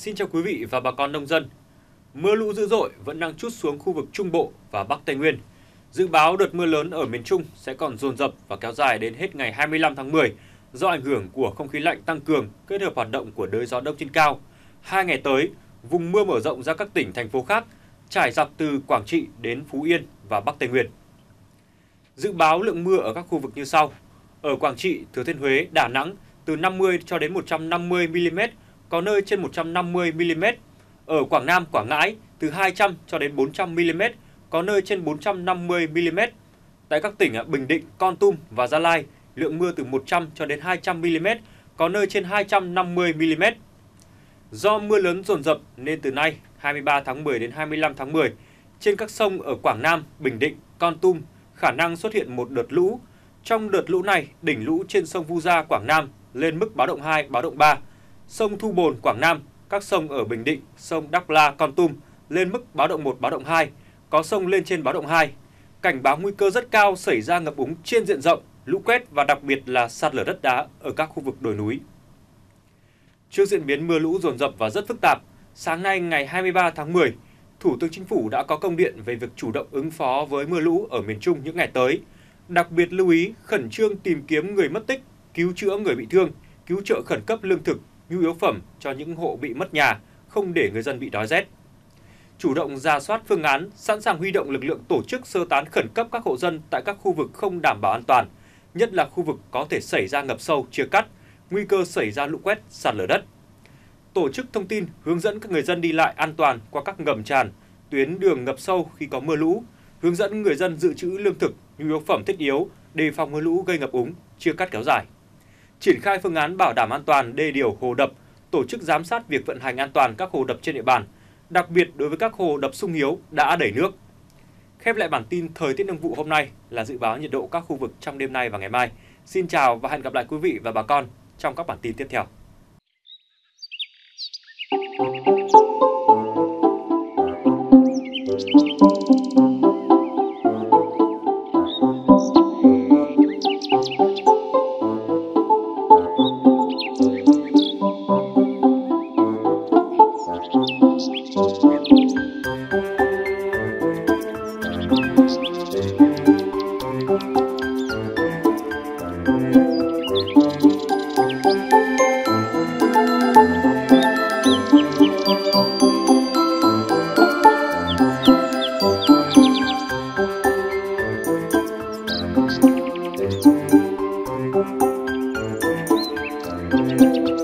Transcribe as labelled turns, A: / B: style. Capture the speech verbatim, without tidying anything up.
A: Xin chào quý vị và bà con nông dân. Mưa lũ dữ dội vẫn đang trút xuống khu vực Trung Bộ và Bắc Tây Nguyên. Dự báo đợt mưa lớn ở miền Trung sẽ còn dồn dập và kéo dài đến hết ngày hai mươi lăm tháng mười do ảnh hưởng của không khí lạnh tăng cường kết hợp hoạt động của đới gió đông trên cao. Hai ngày tới, vùng mưa mở rộng ra các tỉnh, thành phố khác, trải dọc từ Quảng Trị đến Phú Yên và Bắc Tây Nguyên. Dự báo lượng mưa ở các khu vực như sau. Ở Quảng Trị, Thừa Thiên Huế, Đà Nẵng từ năm mươi cho đến một trăm năm mươi mi-li-mét, có nơi trên một trăm năm mươi mi-li-mét. Ở Quảng Nam, Quảng Ngãi từ hai trăm cho đến bốn trăm mi-li-mét, có nơi trên bốn trăm năm mươi mi-li-mét. Tại các tỉnh Bình Định, Kon Tum và Gia Lai, lượng mưa từ một trăm cho đến hai trăm mi-li-mét, có nơi trên hai trăm năm mươi mi-li-mét. Do mưa lớn dồn dập nên từ nay hai mươi ba tháng mười đến hai mươi lăm tháng mười, trên các sông ở Quảng Nam, Bình Định, Kon Tum khả năng xuất hiện một đợt lũ. Trong đợt lũ này, đỉnh lũ trên sông Vu Gia, Quảng Nam lên mức báo động hai, báo động ba. Sông Thu Bồn, Quảng Nam, các sông ở Bình Định, sông Đắk La, Kon Tum lên mức báo động một, báo động hai, có sông lên trên báo động hai. Cảnh báo nguy cơ rất cao xảy ra ngập úng trên diện rộng, lũ quét và đặc biệt là sạt lở đất đá ở các khu vực đồi núi. Trước diễn biến mưa lũ dồn dập và rất phức tạp, sáng nay ngày hai mươi ba tháng mười, Thủ tướng Chính phủ đã có công điện về việc chủ động ứng phó với mưa lũ ở miền Trung những ngày tới. Đặc biệt lưu ý khẩn trương tìm kiếm người mất tích, cứu chữa người bị thương, cứu trợ khẩn cấp lương thực, nhu yếu phẩm cho những hộ bị mất nhà, không để người dân bị đói rét. Chủ động rà soát phương án, sẵn sàng huy động lực lượng tổ chức sơ tán khẩn cấp các hộ dân tại các khu vực không đảm bảo an toàn, nhất là khu vực có thể xảy ra ngập sâu, chia cắt, nguy cơ xảy ra lũ quét, sạt lở đất. Tổ chức thông tin hướng dẫn các người dân đi lại an toàn qua các ngầm tràn, tuyến đường ngập sâu khi có mưa lũ, hướng dẫn người dân dự trữ lương thực, nhu yếu phẩm thiết yếu, đề phòng mưa lũ gây ngập úng, chia cắt kéo dài. Triển khai phương án bảo đảm an toàn đê điều, hồ đập, tổ chức giám sát việc vận hành an toàn các hồ đập trên địa bàn, đặc biệt đối với các hồ đập sung yếu đã đẩy nước. Khép lại bản tin thời tiết nông vụ hôm nay là dự báo nhiệt độ các khu vực trong đêm nay và ngày mai. Xin chào và hẹn gặp lại quý vị và bà con trong các bản tin tiếp theo. Thank you.